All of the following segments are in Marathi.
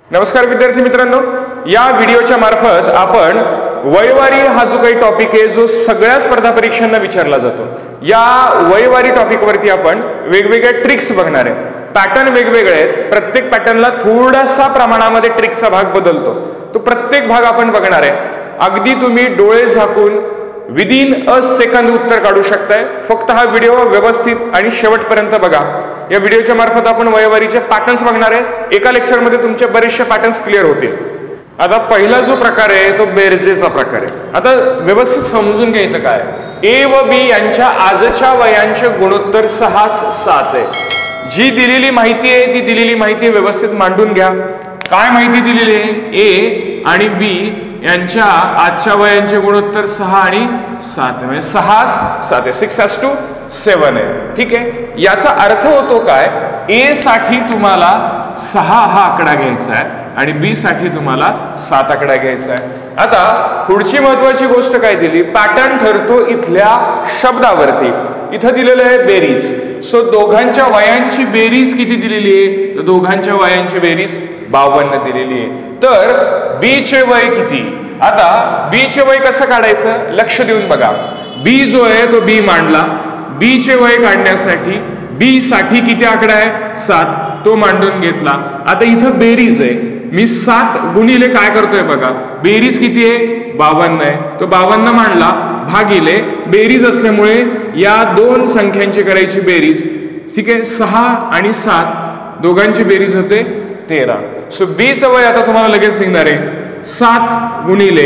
नमस्कार विद्यार्थी मित्रांनो, या व्हिडिओच्या मार्फत आपण वयवारी हा जो काही टॉपिक आहे जो सगळ्या स्पर्धा परीक्षांना विचारला जातो, या वयवारी टॉपिक वरती आपण वेगवेगळ्या ट्रिक्स बघणार आहे. पॅटर्न वेगवेगळे आहेत, प्रत्येक पॅटर्नला थोडासा प्रमाणामध्ये ट्रिक्सचा भाग बदलतो. तो प्रत्येक भाग आपण बघणार आहे. अगदी तुम्ही डोळे झाकून विदिन अ सेकंद उत्तर काढू शकताय. फक्त हा व्हिडिओ व्यवस्थित आणि शेवटपर्यंत बघा. या व्हिडिओच्या मार्फत आपण वयवारीचे पॅटर्न्स बघणार आहे. एका लेक्चरमध्ये तुमचे बरेचसे पॅटर्न्स क्लिअर होतील. आता पहिला जो प्रकार आहे तो बेरजेचा प्रकार आहे. आता व्यवस्थित समजून घ्या इथं काय, ए व बी यांच्या आजच्या वयांचे गुणोत्तर 6-7 आहे. जी दिलेली माहिती आहे ती दिलेली माहिती व्यवस्थित मांडून घ्या. काय माहिती दिलेली आहे? ए आणि बी यांच्या आजच्या वयांचे गुणोत्तर 6 आणि 7 म्हणजे 6-7 आहे. 6:7 आहे. ठीक आहे. याचा अर्थ होतो काय, ए साठी तुम्हाला 6 हा आकडा घ्यायचा आहे आणि बी साठी तुम्हाला 7 आकडा घ्यायचा आहे. आता पुढची महत्वाची गोष्ट काय दिली, पॅटर्न ठरतो इथल्या शब्दावरती. इथं दिलेलं आहे बेरीज. सो दोघांच्या वयांची बेरीज किती दिलेली आहे, तर दोघांच्या वयांची बेरीज 52 दिलेली आहे. तर बी चे वय किती? आता बी चे वय कसं काढायचं, लक्ष देऊन बघा. बी जो आहे तो बी मांडला. बी चे वय काढण्यासाठी बी साठी किती आकडा आहे, 7, तो मांडून घेतला. आता इथं बेरीज आहे, मी 7 गुणिले काय करतोय बघा, बेरीज किती आहे, 52 आहे. तो 52 मांडला भागिले बेरीज असल्यामुळे या दोन संख्यांची करायची बेरीज. ठीक आहे. 6 आणि 7 दोघांची बेरीज होते 13. सो बी चं वय आता तुम्हाला लगेच निघणार आहे 7 गुणिले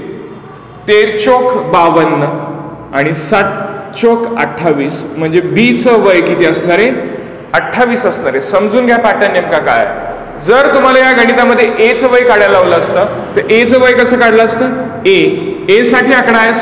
13 चोक 52 आणि 7 चोक 28 म्हणजे बी चं वय किती असणार आहे, 28 असणार आहे. समजून घ्या पॅटर्न नेमका काय. जर तुम्हाला या गणितामध्ये ए चं वय काढायला लावलं असतं तर ए चं वय कसं काढलं असतं, ए साठी आकडा आहे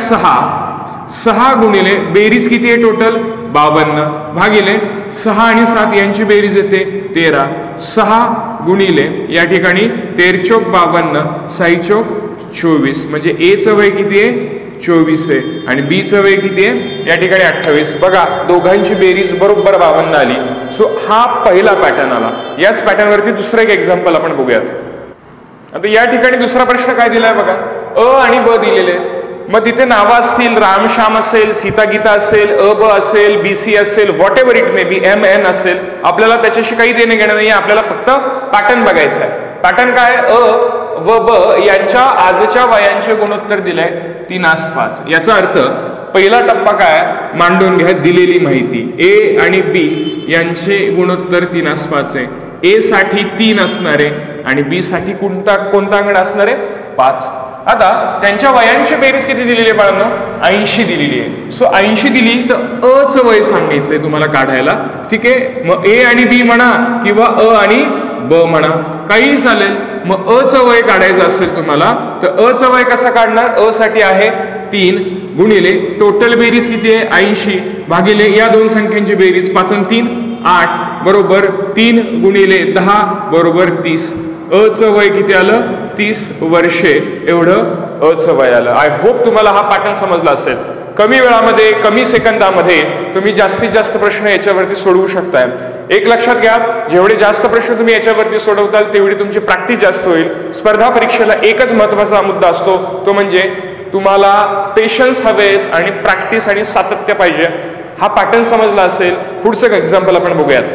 6 गुणिले बेरीज किती आहे टोटल 52 भागिले 6 आणि 7 यांची बेरीज येते 13. 6 गुणिले या ठिकाणी 13 चोक 52 6 चोक 24 म्हणजे ए चं वय किती आहे, 24 आहे आणि बी चं वय किती आहे या ठिकाणी 28. बघा दोघांची बेरीज बरोबर 52 आली. सो हा पहिला पॅटर्न आला. याच पॅटर्न वरती दुसरं एक एक्झाम्पल आपण बघूयात. आता या ठिकाणी दुसरा प्रश्न काय दिलाय बघा, अ आणि ब दिलेले आहेत. मग तिथे नावं असतील, राम श्याम असेल, सीता गीता असेल, अ ब असेल, बी सी असेल, whatever it may be, M N असेल. आपल्याला त्याच्याशी काही देणे घेणं नाही, आपल्याला फक्त पॅटर्न बघायचं आहे. पॅटर्न काय, अ व ब यांच्या आजच्या वयांचे गुणोत्तर दिलंय 3:5. याचा अर्थ पहिला टप्पा काय, मांडून घ्या दिलेली माहिती. ए आणि बी यांचे गुणोत्तर 3:5 आहे. ए साठी 3 असणार आहे आणि बी साठी कोणता अंक असणार आहे, 5. आता त्यांच्या वयांची बेरीज किती दिलेली आहे बाळांनो, 80 दिलेली आहे. सो 80 दिली तर अ चं वय सांगितलंय तुम्हाला काढायला. ठीक आहे. मग ए आणि बी म्हणा किंवा अ आणि ब म्हणा, काही चालेल. मग अ चं वय काढायचं असेल तुम्हाला तर अ चं वय कसं काढणार, अ साठी आहे 3 गुणिले टोटल बेरीज किती आहे 80 भागिले या दोन संख्यांची बेरीज 5 आणि 3 8 बरोबर 3 गुणिले 10 बरोबर 30. अ चं वय किती आलं, 30 वर्षे एवढं अ चं वय आलं. आय होप तुम्हाला हा पॅटर्न समजला असेल. कमी वेळामध्ये कमी सेकंदामध्ये तुम्ही जास्तीत जास्त प्रश्न याच्यावरती सोडवू शकताय. एक लक्षात घ्या, जेवढे जास्त प्रश्न तुम्ही याच्यावरती सोडवताल तेवढी तुमची प्रॅक्टिस जास्त होईल. स्पर्धा परीक्षेला एकच महत्वाचा मुद्दा असतो, तो म्हणजे तुम्हाला पेशन्स हवेत आणि प्रॅक्टिस आणि सातत्य पाहिजे. हा पॅटर्न समजला असेल. पुढचं एक्झाम्पल आपण बघूयात.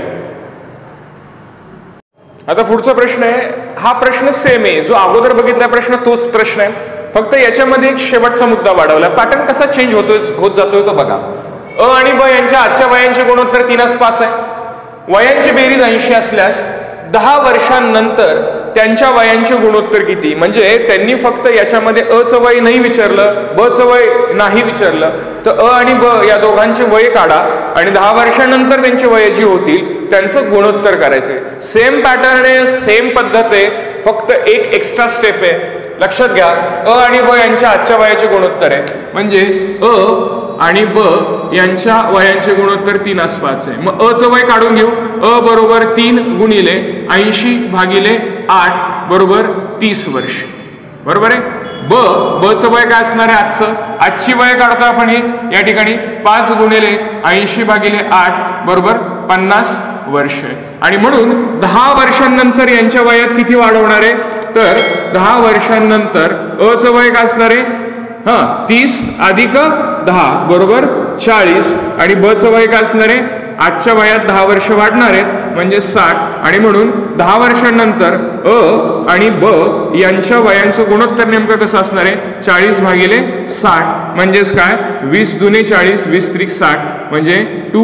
आता पुढचा प्रश्न आहे, हा प्रश्न सेम आहे, जो अगोदर बघितला प्रश्न तोच प्रश्न आहे, फक्त याच्यामध्ये एक शेवटचा मुद्दा वाढवला. पॅटर्न कसा चेंज होत जातोय तो बघा. अ आणि ब यांच्या आजच्या वयांचे गुणोत्तर 3:5 आहे. वयांची बेरीज 80 असल्यास 10 वर्षांनंतर त्यांच्या वयांचे गुणोत्तर किती. म्हणजे त्यांनी फक्त याच्यामध्ये अ चं वय नाही विचारलं, ब चं वय नाही विचारलं, तर अ आणि ब या दोघांचे वय काढा आणि 10 वर्षांनंतर त्यांचे वय जी होतील त्यांचं गुणोत्तर करायचे. सेम पॅटर्न आहे, सेम पद्धत आहे, फक्त एक एक्स्ट्रा स्टेप आहे. लक्षात घ्या, अ आणि ब यांच्या आजच्या वयाचे गुणोत्तर आहे म्हणजे अ आणि ब यांच्या वयांचे गुणोत्तर 3:5 आहे. मग अ चं वय काढून घेऊ. अ बरोबर 3 गुणिले 80 भागिले 8 बरोबर 30 वर्ष. बरोबर आहे. ब चं वय काय असणार आहे आजचं, आजची वय काढतो आपण हे या ठिकाणी 5 गुणिले 80 भागिले 8 बरोबर 50 वर्ष आणि म्हणून 10 वर्षांनंतर यांच्या वयात किती वाढ होणार आहे तर 10 वर्षांनंतर अ चं वय काय असणार आहे 30 अधिक 10 बरोबर 40 आणि ब चं वय काय असणार आहे आजच्या वयात 10 वर्ष वाढणार आहेत म्हणजे 60 आणि म्हणून 10 वर्षांनंतर अ आणि ब यांच्या वयांचं गुणोत्तर नेमकं कसं असणार आहे 40 भागिले 60 म्हणजेच काय 20 दुने 40 20 त्रिक 60 म्हणजे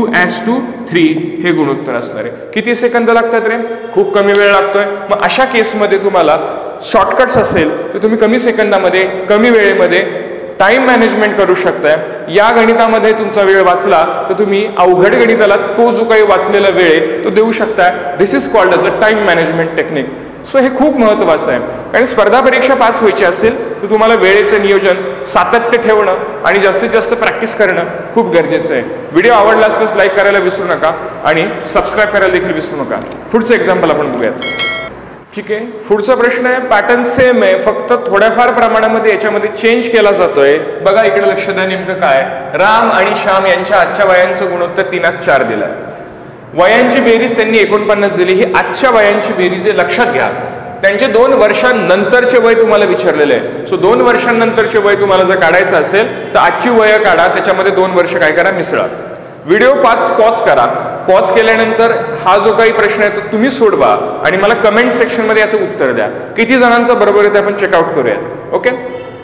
2:3 हे गुणोत्तर असणार आहे. किती सेकंद लागतात रे खूप कमी वेळ लागतोय. मग अशा केसमध्ये तुम्हाला शॉर्टकट्स असेल तर तुम्ही कमी सेकंदामध्ये कमी वेळेमध्ये टाइम मॅनेजमेंट करू शकताय. या गणितामध्ये तुमचा वेळ वाचला तर तुम्ही अवघड गणिताला तो जो काही वाचलेला वेळ आहे तो देऊ शकताय. This is called as a time management technique. So हे खूप महत्त्वाचं आहे कारण स्पर्धा परीक्षा पास व्हायची असेल तर तुम्हाला वेळेचं नियोजन सातत्य ठेवणं आणि जास्तीत जास्त प्रॅक्टिस करणं खूप गरजेचं आहे. व्हिडिओ आवडला असल्यास लाईक करायला विसरू नका आणि सबस्क्राईब करायला देखील विसरू नका. पुढचं एक्झाम्पल आपण बघूयात. ठीक आहे पुढचा प्रश्न आहे पॅटर्न सेम आहे फक्त थोड्याफार प्रमाणामध्ये याच्यामध्ये चेंज केला जातोय. बघा इकडे लक्ष द्या नेमकं काय राम आणि श्याम यांच्या आजच्या वयांचं गुणोत्तर 3:4 दिलंय. वयांची बेरीज त्यांनी 49 दिली. ही आजच्या वयांची बेरीज आहे लक्षात घ्या. त्यांचे 2 वर्षांनंतरचे वय तुम्हाला विचारलेले आहे. सो 2 वर्षांनंतरचे वय तुम्हाला जर काढायचं असेल तर आजची वय काढा त्याच्यामध्ये 2 वर्ष काय करा मिसळा. व्हिडिओ पॉज करा. पॉज केल्यानंतर हा जो काही प्रश्न आहे तो तुम्ही सोडवा आणि मला कमेंट सेक्शन मध्ये याचं उत्तर द्या. किती जणांचं बरोबर आहे ते आपण चेकआउट करूयात. ओके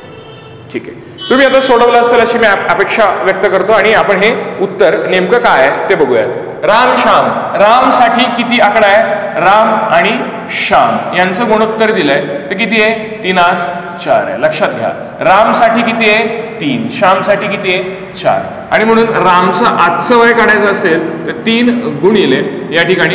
ठीक आहे तुम्ही आता सोडवलं असेल अशी मी अपेक्षा व्यक्त करतो आणि आपण हे उत्तर नेमकं काय आहे ते बघूयात. राम श्याम रामसाठी किती आकडा आहे राम आणि श्याम यांचं गुणोत्तर दिलंय तर किती आहे 3:4 आहे. लक्षात घ्या रामसाठी किती आहे 3 श्यामसाठी किती आहे 4 आणि म्हणून रामचं आजचं वय काढायचं असेल तर 3 गुणिले या ठिकाणी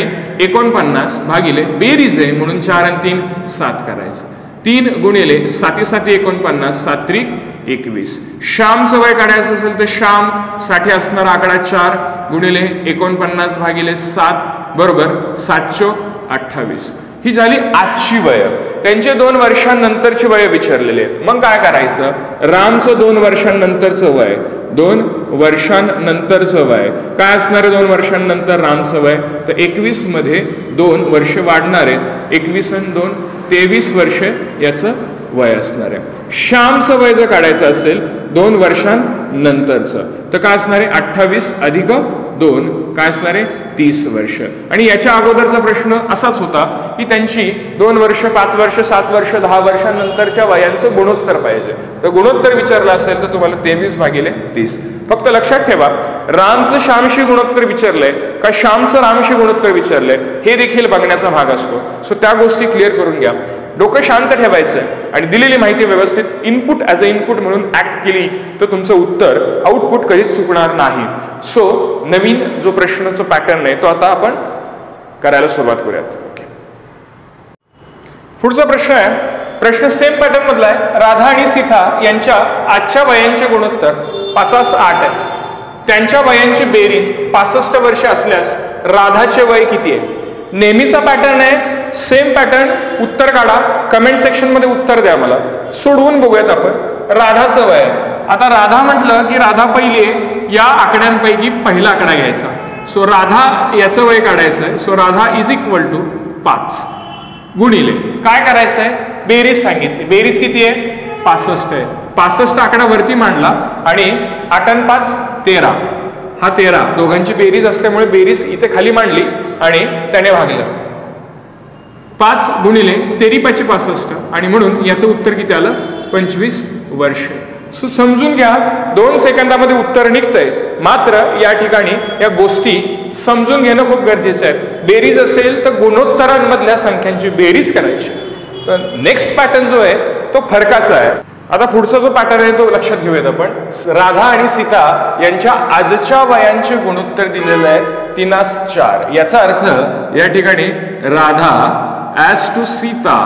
49 भागिले बेरीज आहे म्हणून 4 आणि 3 7 करायचं. 3 गुणिले 7 7 49 7 त्रिक 21. श्यामचं वय काढायचं असेल तर श्याम साठी असणारा आकडा 4 गुणिले 49 भागिले 7 बरोबर 7 चोक 28. ही झाली आजची वय. त्यांचे 2 वर्षांनंतरची वय विचारलेले आहेत. मग काय करायचं रामचं 2 वर्षांनंतरचं वय 2 वर्षांनंतरचं वय काय असणार आहे 2 वर्षांनंतर रामचं वय तर 21 मध्ये 2 वर्ष वाढणार आहेत. 21 आणि 2 23 वर्ष याचं वय असणार आहे. श्यामचं वय जर काढायचं असेल 2 वर्षांनंतरचं तर काय असणार आहे 28 अधिक 2 काय असणार आहे 30 वर्ष. आणि याच्या अगोदरचा प्रश्न असाच होता की त्यांची 2 वर्ष 5 वर्ष 7 वर्ष 10 वर्षांनंतरच्या वयांचं गुणोत्तर पाहिजे. तर गुणोत्तर विचारलं असेल तर तुम्हाला 23 भागिले 30. फक्त लक्षात ठेवा रामचं श्यामशी गुणोत्तर विचारलंय का श्यामचं रामशी गुणोत्तर विचारलंय हे देखील बघण्याचा भाग असतो. सो त्या गोष्टी क्लिअर करून घ्या. डोकं शांत ठेवायचं आहे आणि दिलेली माहिती व्यवस्थित इनपुट ॲज अ इनपुट म्हणून ऍक्ट केली तर तुमचं उत्तर आउटपुट कधीच चुकणार नाही. सो नवीन जो प्रश्नाचा पॅटर्न आहे तो आता आपण करायला सुरुवात करूयात. ओके पुढचा प्रश्न आहे प्रश्न सेम पॅटर्न मधला आहे. राधा आणि सीता यांच्या आजच्या वयांचे गुणोत्तर 5:8 आहे. त्यांच्या वयांची बेरीज 65 वर्ष असल्यास राधाचे वय किती आहे. नेहमीचा पॅटर्न आहे सेम पॅटर्न. उत्तर काढा कमेंट सेक्शन मध्ये उत्तर द्या. मला सोडवून बघूयात आपण. राधाचं वय आता राधा म्हटलं की राधा पहिली आहे या आकड्यांपैकी पहिला आकडा घ्यायचा. सो राधा याचं वय काढायचं आहे. So Radha is equal to 5 गुणिले काय करायचं आहे बेरीज सांगितली. बेरीज किती आहे 65 आहे. 65 आकडा वरती मांडला आणि 8 आणि 5 13 हा 13 दोघांची बेरीज असल्यामुळे बेरीज इथे खाली मांडली आणि त्याने भागलं. 5 गुणिले 13 65 आणि म्हणून याचं उत्तर किती आलं 25 वर्ष. सो समजून घ्या 2 सेकंदामध्ये उत्तर निघतंय. मात्र या ठिकाणी या गोष्टी समजून घेणं खूप गरजेचं आहे. बेरीज असेल तर गुणोत्तरांमधल्या संख्यांची बेरीज करायची. तर नेक्स्ट पॅटर्न जो आहे तो फरकाचा आहे. आता पुढचा जो पॅटर्न आहे तो लक्षात घेऊयात आपण. राधा आणि सीता यांच्या आजच्या वयांचे गुणोत्तर दिलेलं आहे 3:4. याचा अर्थ या ठिकाणी राधा ॲज टू सीता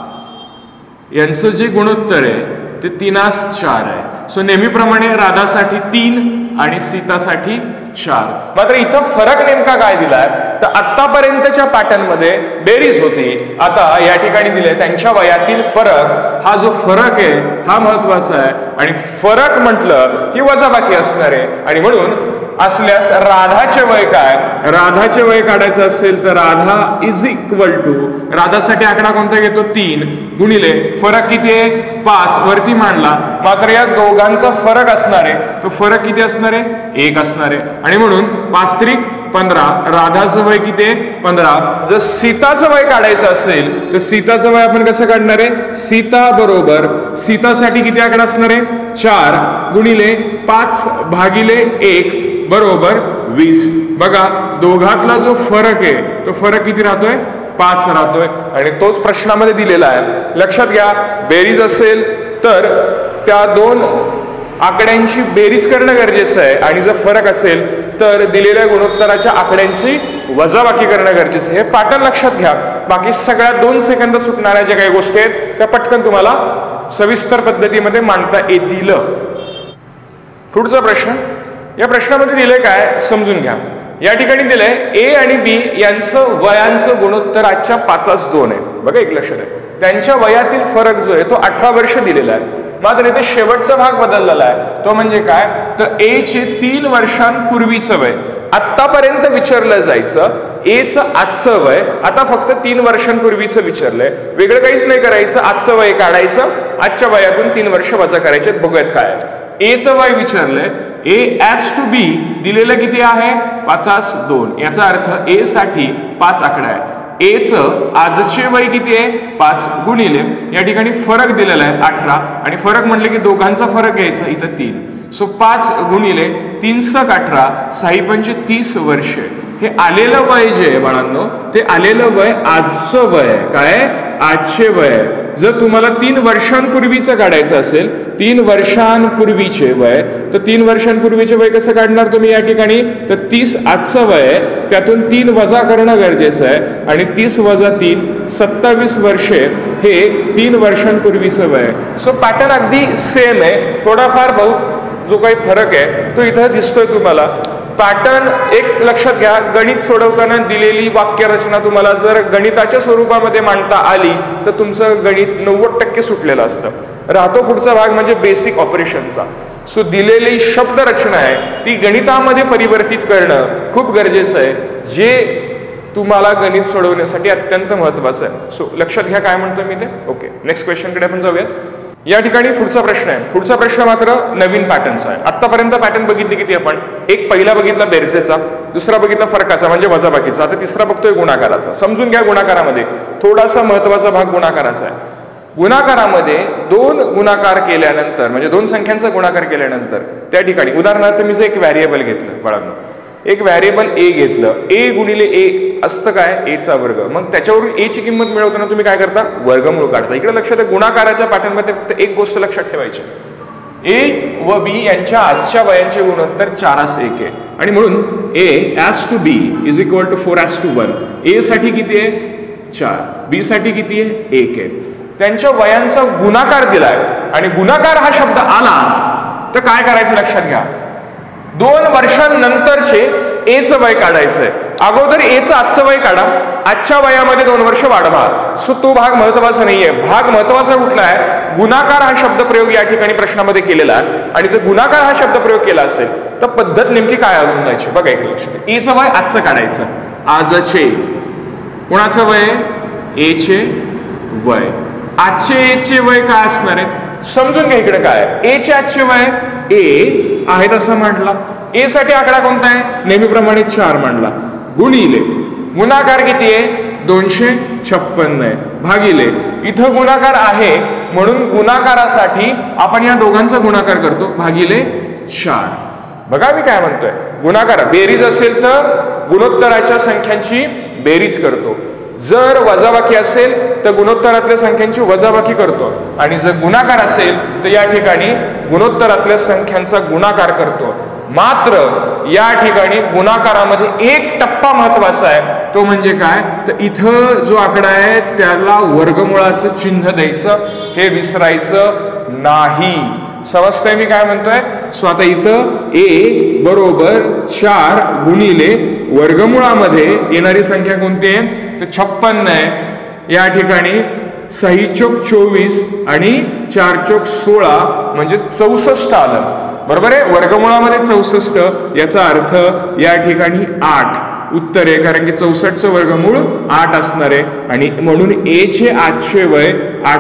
यांचं जे गुणोत्तर आहे ते 3:4 आहे. सो नेहमीप्रमाणे राधासाठी 3 आणि सीतासाठी 4. मात्र इथं फरक नेमका काय दिलाय तर आतापर्यंतच्या पॅटर्न मध्ये बेरीज होती. आता या ठिकाणी दिले त्यांच्या वयातील फरक. हा जो फरक आहे हा महत्वाचा आहे आणि फरक म्हटलं की वजाबाकी असणार आहे आणि म्हणून असल्यास राधाचे वय काय? राधाचे वय काढायचं असेल तर राधा इज इक्वल टू, राधासाठी आकडा कोणता घेतो? 3 गुणिले फरक किती आहे? 5 वरती मांडला. मात्र या दोघांचा फरक असणार आहे, तो फरक किती असणार आहे? 1 असणार आहे. आणि म्हणून 5 त्रिक 15, राधाचं वय किती आहे? 15. जर सीताचं वय काढायचं असेल तर सीताचं वय आपण कसं काढणार आहे? सीता बरोबर, सीतासाठी किती आकडा असणार आहे? 4 गुणिले 5 भागिले 1 बरोबर 20. बघा दोघातला जो फरक आहे तो फरक किती राहतोय? 5 राहतोय. आणि तोच प्रश्नामध्ये दिलेला आहे. लक्षात घ्या, बेरीज असेल तर त्या दोन आकड्यांची बेरीज करणं गरजेचं आहे, आणि जर फरक असेल तर दिलेल्या गुणोत्तराच्या आकड्यांची वजाबाकी करणं गरजेचं आहे. हे पॅटर्न लक्षात घ्या. बाकी सगळ्या 2 सेकंद सुटणाऱ्या ज्या काही गोष्टी आहेत त्या पटकन तुम्हाला सविस्तर पद्धतीमध्ये मांडता येतील. पुढचा प्रश्न, या प्रश्नामध्ये दिलंय काय समजून घ्या. या ठिकाणी दिलंय ए आणि बी यांचं वयांचं गुणोत्तर आजच्या 5:2 आहे. बघा एक लक्षात आहे, त्यांच्या वयातील फरक जो आहे तो 18 वर्ष दिलेला आहे. मात्र इथे शेवटचा भाग बदललेला आहे. तो म्हणजे काय तर ए चे 3 वर्षांपूर्वीचं वय आतापर्यंत विचारलं जायचं, एचं आजचं वय आता फक्त 3 वर्षांपूर्वीचं विचारलंय. वेगळं काहीच नाही करायचं, आजचं वय काढायचं, आजच्या वयातून 3 वर्ष वजा करायचे. बघूयात काय. एचं वय विचारलंय, ए ॲज टू बी दिलेलं किती आहे? 5:2. याचा अर्थ ए साठी 5 आकडा आहे. एचं आजचे वय किती आहे? 5 गुणिले या ठिकाणी फरक दिलेला आहे 18, आणि फरक म्हणले की दोघांचा फरक घ्यायचा, इथं 3. सो 5 गुणिले 3 × 18 6 × 30 वर्ष. हे आलेलं वय जे आहे बाळांनो ते आलेलं वय आजचं वय काय? आजचे वय. जर तुम्हाला 3 वर्षांपूर्वीचं काढायचं असेल, 3 वर्षांपूर्वीचे वय, तर 3 वर्षांपूर्वीचे वय कसं काढणार तुम्ही या ठिकाणी? तर 30 आजचं वय, त्यातून 3 वजा करणं गरजेचं आहे, आणि 30 + 3 27 वर्षे हे 3 वर्षांपूर्वीचं वय. सो पॅटर्न अगदी सेम आहे. थोडाफार बहुत जो काही फरक आहे तो इथं दिसतोय तुम्हाला. पॅटर्न एक लक्षात घ्या, गणित सोडवताना दिलेली वाक्यरचना तुम्हाला जर गणिताच्या स्वरूपामध्ये मांडता आली तर तुमचं गणित 90% सुटलेलं असतं. राहतो पुढचा भाग म्हणजे बेसिक ऑपरेशनचा. सो दिलेली शब्दरचना आहे ती गणितामध्ये परिवर्तित करणं खूप गरजेचं आहे, जे तुम्हाला गणित सोडवण्यासाठी अत्यंत महत्वाचं आहे. सो लक्षात घ्या काय म्हणतोय मी ते. ओके, नेक्स्ट क्वेश्चनकडे आपण जाऊयात. या ठिकाणी पुढचा प्रश्न आहे. पुढचा प्रश्न मात्र नवीन पॅटर्नचा आहे. आतापर्यंत पॅटर्न बघितले किती आपण? एक पहिला बघितला बेरजेचा, दुसरा बघितला फरकाचा म्हणजे वजाबाकीचा, आता तिसरा बघतोय गुणाकाराचा. समजून घ्या, गुणाकारामध्ये थोडासा महत्वाचा भाग गुणाकाराचा आहे. गुणाकारामध्ये 2 गुणाकार केल्यानंतर म्हणजे 2 संख्यांचा गुणाकार केल्यानंतर त्या ठिकाणी उदाहरणार्थ मी जर एक व्हॅरिएबल घेतलं बाळांनो, एक व्हॅरिएबल ए घेतलं, ए गुणिले ए असतं काय? एचा वर्ग. मग त्याच्यावरून ए ची किंमत मिळवताना तुम्ही काय करता? वर्गमूळ काढता. इकडे लक्षात आहे, गुणाकाराच्या पॅटर्नमध्ये फक्त एक गोष्ट लक्षात ठेवायची, ए व बी यांच्या आजच्या वयांचे गुणोत्तर 4:1 आहे, आणि म्हणून A as to B is equal to 4:1. A साठी किती आहे? 4. बी साठी किती आहे? 1 आहे. त्यांच्या वयांचा गुणाकार दिलाय, आणि गुणाकार हा शब्द आला तर काय करायचं लक्षात घ्या, 2 वर्षांनंतरचे एचं वय काढायचंय. अगोदर एचं आजचं वय काढा, आजच्या वयामध्ये 2 वर्ष वाढवा. सो तो भाग महत्वाचा नाहीये. भाग महत्वाचा कुठला आहे? गुणाकार हा शब्द प्रयोग या ठिकाणी प्रश्नामध्ये केलेला आहे, आणि जर गुणाकार हा शब्द प्रयोग केला असेल तर पद्धत नेमकी काय अवलंबायची बघा. एक लक्षात, एचं वय आजचं काढायचं, आजचे. कोणाचं वय? एचे वय. आजचे एचे वय काय असणार आहे समजून घ्या. इकडे काय ए चे आजचे वय ए आहे तसं म्हटला. ए साठी आकडा कोणता आहे? नेहमीप्रमाणे 4 मांडला, गुणिले गुणाकार किती आहे? 256 आहे, भागिले इथं गुणाकार आहे म्हणून गुणाकारासाठी आपण या दोघांचा गुणाकार करतो, भागिले 4. बघा मी काय म्हणतोय, गुणाकार बेरीज असेल तर गुणोत्तराच्या संख्यांची बेरीज करतो, जर वजाबाकी असेल तर गुणोत्तरातल्या संख्यांची वजाबाकी करतो, आणि जर गुणाकार असेल तर या ठिकाणी गुणोत्तरातल्या संख्यांचा गुणाकार करतो. मात्र या ठिकाणी गुणाकारामध्ये एक टप्पा महत्वाचा आहे, तो म्हणजे काय तर इथं जो आकडा आहे त्याला वर्गमुळाचं चिन्ह द्यायचं, हे विसरायचं नाही. समजतंय मी काय म्हणतोय? सो आता इथं ए बरोबर 4 गुणिले वर्गमुळामध्ये येणारी संख्या कोणती आहे तर 56 आहे. या ठिकाणी 6 चोक 24 आणि 4 चोक 16 म्हणजे 64 आलं. बरोबर आहे. वर्गमुळामध्ये 64 याचा अर्थ या ठिकाणी 8 उत्तर आहे, कारण की 64चं वर्गमूळ 8 असणार आहे. आणि म्हणून ए चे आजचे वय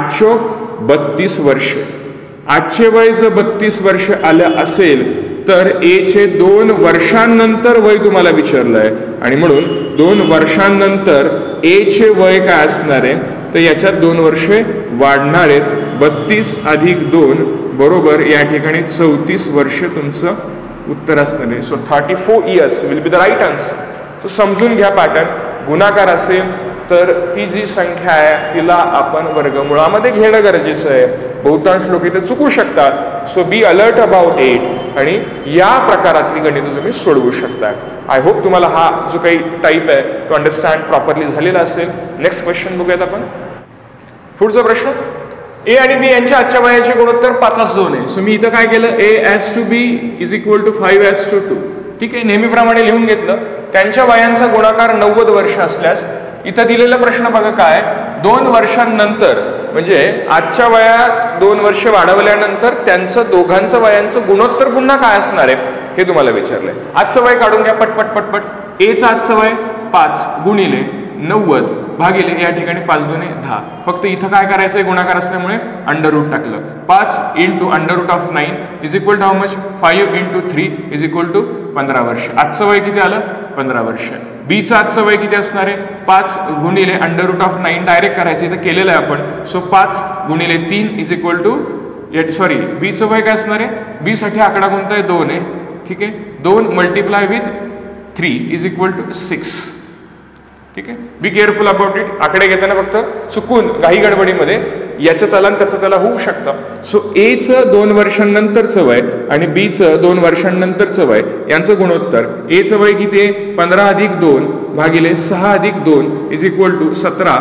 832 वर्ष. आजचे वय जर 32 वर्ष आलं असेल तर ए चे 2 वर्षांनंतर वय तुम्हाला विचारलंय, आणि म्हणून 2 वर्षांनंतर ए चे वय काय असणार आहे, तर याच्यात 2 वर्षे वाढणार आहेत. 32 अधिक 2 बरोबर या ठिकाणी 34 वर्ष तुमचं उत्तर असणार आहे. So 34 years will be the right answer. So समजून घ्या पॅटर्न. गुणाकार असेल तर ती जी संख्या आहे तिला आपण वर्गमुळामध्ये घेणं गरजेचं आहे. बहुतांश लोक इथे चुकू शकतात. So be alert about it आणि या प्रकारातली गणितं तुम्ही सोडवू शकता. आय होप तुम्हाला हा जो काही टाईप आहे तो अंडरस्टँड प्रॉपरली झालेला असेल. नेक्स्ट क्वेश्चन बघूयात आपण. पुढचा प्रश्न, ए आणि बी यांच्या आजच्या वयाचे गुणोत्तर 5:2 आहे. सो मी इथं काय केलं, a/b इज इक्वल टू 5:2. ठीक आहे, नेहमीप्रमाणे लिहून घेतलं. त्यांच्या वयांचा गुणाकार 90 वर्ष असल्यास इथं दिलेला प्रश्न बघा काय, 2 वर्षांनंतर म्हणजे आजच्या वयात 2 वर्ष वाढवल्यानंतर त्यांचं दोघांचं वयांचं गुणोत्तर पुन्हा काय असणार आहे हे तुम्हाला विचारलंय. आजचं वय काढून घ्या पटपट पटपट. एचं आजचं वय 5 गुणिले 90 भागिले या ठिकाणी 5×2 = 10. फक्त इथं काय करायचं आहे, गुणाकार असल्यामुळे अंडर रूट टाकलं. 5 × √9 is equal to how much, 5 × 3 is equal to 15 वर्ष. आजचं वय किती आलं, 15 वर्ष. बीचं आजचं वय किती असणार आहे, 5 गुणिले √9 डायरेक्ट करायचं, इथं केलेलं आहे आपण. सो 5 गुणिले 3 इज इक्वल टू, सॉरी बीचं वय काय असणार आहे, बी साठी आकडा कोणता आहे, 2 आहे. ठीक आहे, 2 multiply with 3 is equal to 6. ठीक आहे, बी केअरफुल अबाउट इट. आकडे घेताना फक्त चुकून घाई गडबडीमध्ये याचं त्याला आणि त्याचं त्याला होऊ शकतं. सो एचं 2 वर्षांनंतरचं वय आणि बीचं 2 वर्षांनंतरचं वय यांचं गुणोत्तर, एचं वय किती आहे, 15 अधिक 2 भागिले 6 अधिक 2 इज इक्वल टू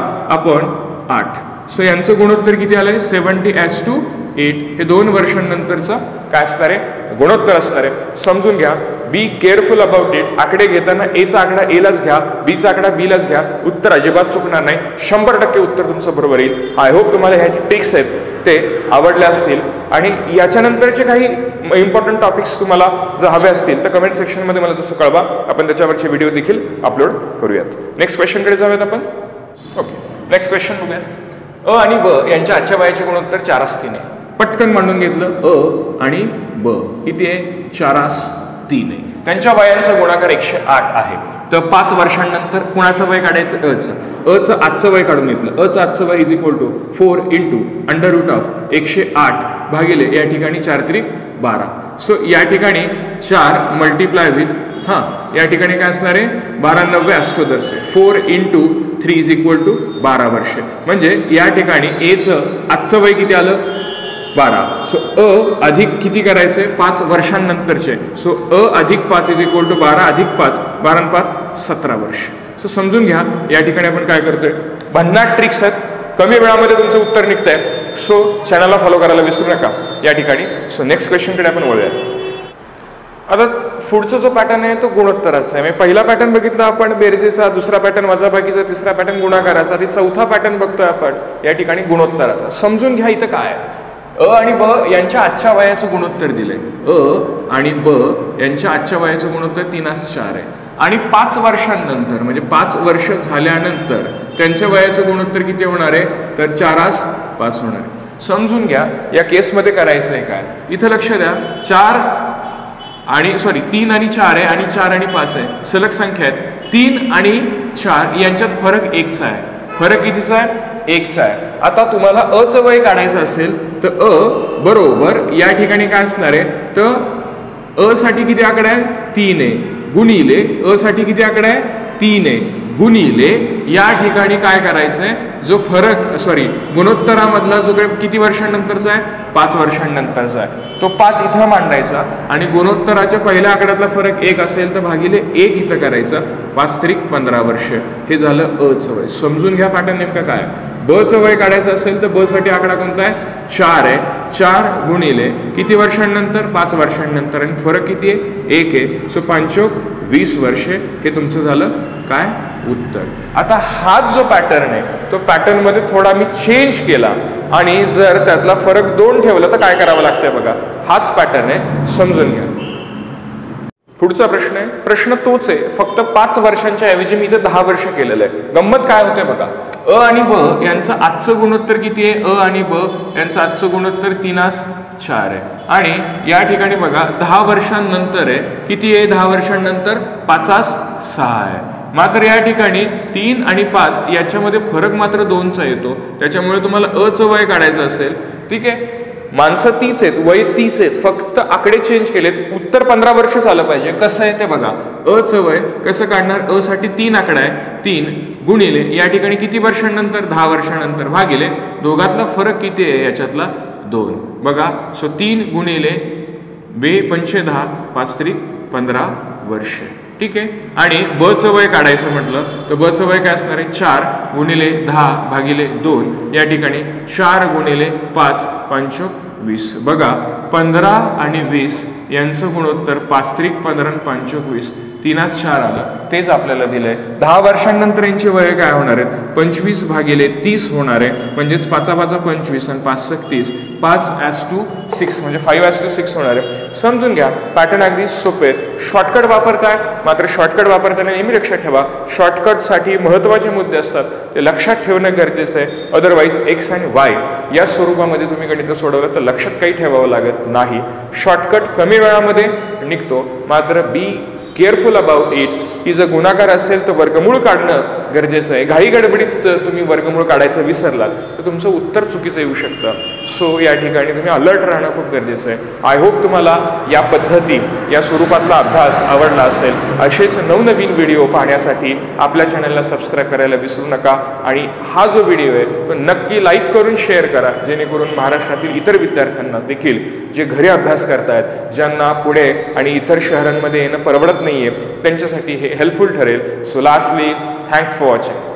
17/8. सो यांचं गुणोत्तर किती आलंय, 70:8. हे 2 वर्षांनंतरचं काय असणार आहे, गुणोत्तर असणार आहे. समजून घ्या. Be careful about it. आकडे घेताना एचा आकडा एलाच घ्या, बीचा आकडा बीलाच घ्या. उत्तर अजिबात चुकणार नाही. 100% उत्तर तुमचं बरोबर येईल. आय होप तुम्हाला ह्या ट्रिक्स आहेत ते आवडल्या असतील. आणि याच्यानंतरचे काही इम्पॉर्टंट टॉपिक्स तुम्हाला जर हवे असतील तर कमेंट सेक्शनमध्ये मला तसं कळवा. आपण त्याच्यावरचे व्हिडिओ देखील अपलोड करूयात. नेक्स्ट क्वेश्चनकडे जाऊयात आपण. ओके, नेक्स्ट क्वेश्चन बघूयात. अ आणि ब यांच्या आजच्या वयाचे गुणोत्तर 4:3 आहे. पटकन मांडून घेतलं. अ आणि ब किती आहे, 4:3 आहे. त्यांच्या वयांचा गुणाकार 108 आहे. तर 5 वर्षांनंतर कुणाचं वय काढायचं, अचं आजचं वय काढून घेतलं. अचं आजचं वय इज इक्वल टू 4 × √108 भागिले या ठिकाणी 4×3 = 12. सो या ठिकाणी 4 मल्टिप्लाय विथ या ठिकाणी काय असणार आहे, 12×9 अष्टोदर्श. 4 × 3 इज इक्वल टू 12 वर्ष. म्हणजे या ठिकाणी एचं आजचं वय किती आलं, 12. सो अ अधिक किती करायचंय, 5 वर्षांनंतरचे. सो अ अधिक 5 इज इक्वल टू 12 अधिक 5, 12 × 5 = 17 वर्ष. सो समजून घ्या या ठिकाणी आपण काय करतोय, भन्नाट ट्रिक्स आहेत. कमी वेळामध्ये तुमचं उत्तर निघतंय. सो चॅनलला फॉलो करायला विसरू नका या ठिकाणी. सो नेक्स्ट क्वेश्चनकडे आपण वळूयात. आता पुढचा जो पॅटर्न आहे तो गुणोत्तराचा आहे. पहिला पॅटर्न बघितला आपण बेरजेचा, दुसरा पॅटर्न वजाबाकीचा, तिसरा पॅटर्न गुणाकाराचा, आणि चौथा पॅटर्न बघतोय आपण या ठिकाणी गुणोत्तराचा. समजून घ्या इथं काय आहे. अ आणि ब यांच्या आजच्या वयाचं गुणोत्तर दिलंय. अ आणि ब यांच्या आजच्या वयाचं गुणोत्तर 3:4 आहे. आणि 5 वर्षांनंतर म्हणजे 5 वर्ष झाल्यानंतर त्यांच्या वयाचं गुणोत्तर किती होणार आहे, तर 4:5 होणार आहे. समजून घ्या या केसमध्ये करायचं आहे काय, इथं लक्ष द्या. 3 आणि 4 आहे आणि 4 आणि 5 आहे, सलग संख्या आहेत. 3 आणि 4 यांच्यात फरक 1चा आहे. फरक कितीचा आहे, 1चा आहे. आता तुम्हाला अचं वय काढायचं असेल तर अ बरोबर या ठिकाणी काय असणार आहे, तर अ साठी किती आकडा आहे, 3 आहे. गुणिले अ साठी किती आकडा आहे, 3 आहे. गुणिले या ठिकाणी काय करायचंय, जो फरक गुणोत्तरामधला जो काही किती वर्षांनंतरचा आहे, 5 वर्षांनंतरचा आहे, तो 5 इथं मांडायचा. आणि गुणोत्तराच्या पहिल्या आकड्यातला फरक 1 असेल तर भागिले 1 इथं करायचा. 5×3 = 15 वर्ष. हे झालं अचं वय. समजून घ्या पॅटर्न नेमका काय. ब चं वय काढायचं असेल तर ब साठी आकडा कोणता आहे, 4 आहे. 4 गुणिले किती वर्षांनंतर, 5 वर्षांनंतर, आणि फरक किती आहे, 1 आहे. सो 5×4 = 20 वर्षे. हे तुमचं झालं काय, उत्तर. आता हा जो पॅटर्न आहे तो पॅटर्न मध्ये थोडा मी चेंज केला. आणि जर त्यातला फरक 2 ठेवला तर काय करावं लागतंय बघा. हाच पॅटर्न आहे, समजून घ्या. पुढचा प्रश्न आहे, प्रश्न तोच आहे, फक्त 5 वर्षांच्या ऐवजी मी इथं 10 वर्ष केलेलं आहे. गंमत काय होते बघा, अ आणि ब यांचं आजचं गुणोत्तर किती आहे? अ आणि ब यांचं आजचं गुणोत्तर 3:4 आहे. आणि या ठिकाणी बघा 10 वर्षांनंतर आहे, किती आहे 10 वर्षांनंतर? 5:6 आहे. मात्र या ठिकाणी 3 आणि 5 याच्यामध्ये फरक मात्र 2चा येतो. त्याच्यामुळे तुम्हाला अचं वय काढायचं असेल, ठीक आहे, माणसं 30 आहेत, वय 30 आहेत, फक्त आकडे चेंज केलेत, उत्तर 15 वर्ष आलं पाहिजे. कसं आहे ते बघा. अचं वय कसं काढणार? अ साठी 3 आकडा आहे, 3 गुणिले या ठिकाणी किती वर्षांनंतर? 10 वर्षांनंतर, भागिले दोघातला फरक किती आहे? याच्यातला 2. बघा, सो 3 गुणिले 2 पंचे 10, 5 त्रिक 15 वर्ष. ठीक आहे. आणि ब चं वय काढायचं म्हटलं तर ब चं वय काय असणार आहे? 4 गुणिले 10 भागिले 2. या ठिकाणी 4 गुणिले 5 5 20. बघा 15 आणि 20 यांचं गुणोत्तर 5 त्रिक 15 आणि 5 20, 3:4 आलं. तेच आपल्याला दिलंय. 10 वर्षांनंतर यांची वय काय होणार आहेत? 25 भागिले 30 होणार आहे. म्हणजेच 5 5 25 आणि 5 30, 5:6 म्हणजे 5:6 होणार आहे. समजून घ्या, पॅटर्न अगदी सोपे आहेत. शॉर्टकट वापरताय, मात्र शॉर्टकट वापरताना नेहमी लक्षात ठेवा, शॉर्टकटसाठी महत्त्वाचे मुद्दे असतात ते लक्षात ठेवणं गरजेचं आहे. अदरवाईज एक्स आणि वाय या स्वरूपामध्ये तुम्ही गणित सोडवलं तर लक्षात काही ठेवावं लागत नाही. शॉर्टकट कमी वेळामध्ये निघतो, मात्र बी केअरफुल अबाउट इट की जर गुणाकार असेल तर वर्गमूळ काढणं गरजेचं आहे. घाई गडबडीत तुम्ही वर्गमूळ काढायचं विसरलात तर तुमचं उत्तर चुकीचं येऊ शकतं. सो या ठिकाणी तुम्ही अलर्ट राहणं खूप गरजेचं आहे. आय होप तुम्हाला या पद्धती, या स्वरूपातला अभ्यास आवडला असेल. असेच नवनवीन व्हिडिओ पाहण्यासाठी आपल्या चॅनलला सबस्क्राईब करायला विसरू नका. आणि हा जो व्हिडिओ आहे तो नक्की लाईक करून शेअर करा, जेणेकरून महाराष्ट्रातील इतर विद्यार्थ्यांना देखील जे घरी अभ्यास करतायत, ज्यांना पुणे आणि इतर शहरांमध्ये येणं परवडत नाहीये, त्यांच्यासाठी हे हेल्पफुल ठरेल. So lastly, thanks for watching.